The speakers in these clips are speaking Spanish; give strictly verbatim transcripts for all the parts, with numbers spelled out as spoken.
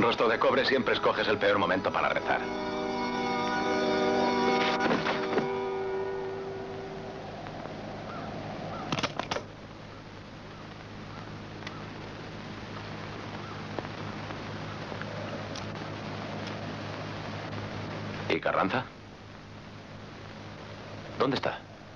rostro de cobre, siempre escoges el peor momento para rezar. ¿Y Carranza? ¿Dónde está?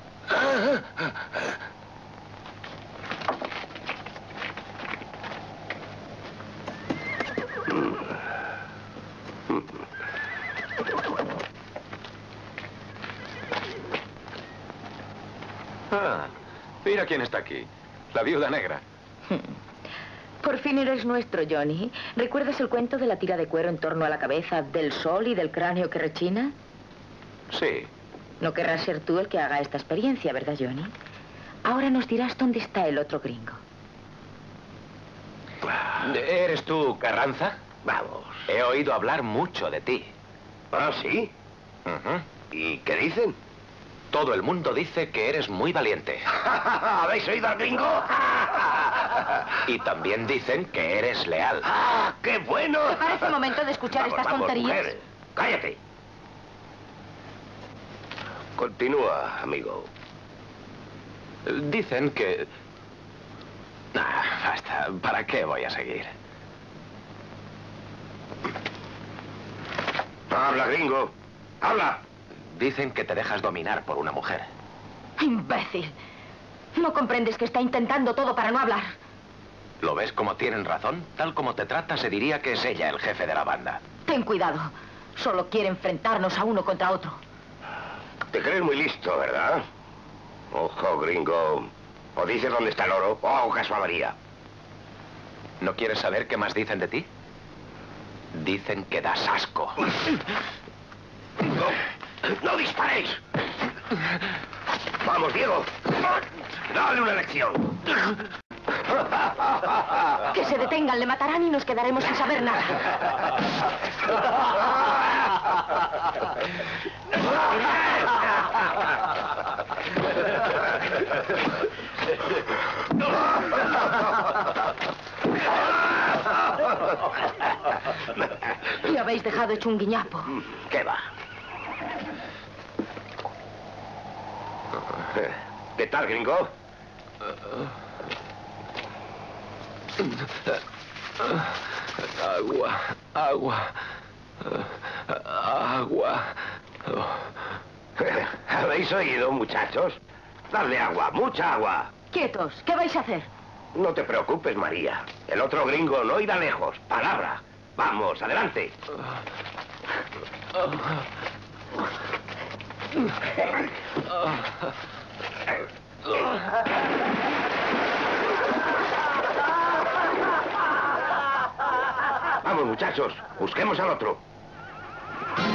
Ah, mira quién está aquí. La viuda negra. Por fin eres nuestro, Johnny. ¿Recuerdas el cuento de la tira de cuero en torno a la cabeza, del sol y del cráneo que rechina? Sí. No querrás ser tú el que haga esta experiencia, ¿verdad, Johnny? Ahora nos dirás dónde está el otro gringo. ¿Eres tú, Carranza? Vamos. He oído hablar mucho de ti. ¿Ah, sí? Uh-huh. ¿Y qué dicen? Todo el mundo dice que eres muy valiente. ¿Habéis oído al gringo? Y también dicen que eres leal. ¡Ah, qué bueno! ¿Te parece momento de escuchar vamos, estas vamos, tonterías? Mujer. ¡Cállate! Continúa, amigo. Dicen que... Ah, basta. ¿Para qué voy a seguir? Habla, gringo. Habla. Dicen que te dejas dominar por una mujer. ¡Imbécil! ¿No comprendes que está intentando todo para no hablar? ¿Lo ves como tienen razón? Tal como te trata, se diría que es ella el jefe de la banda. Ten cuidado. Solo quiere enfrentarnos a uno contra otro. Te crees muy listo, ¿verdad? Ojo, gringo. O dices dónde está el oro, o hago caso a María. ¿No quieres saber qué más dicen de ti? Dicen que das asco. ¡No, no disparéis! ¡Vamos, Diego! ¡Dale una lección! Que se detengan, le matarán y nos quedaremos sin saber nada. Y habéis dejado hecho un guiñapo. ¿Qué va? ¿Qué tal, gringo? Agua, agua, agua. ¿Habéis oído, muchachos? Dadle agua, mucha agua. Quietos, ¿qué vais a hacer? No te preocupes, María. El otro gringo no irá lejos. Palabra. Vamos, adelante. Vamos, muchachos. Busquemos al otro.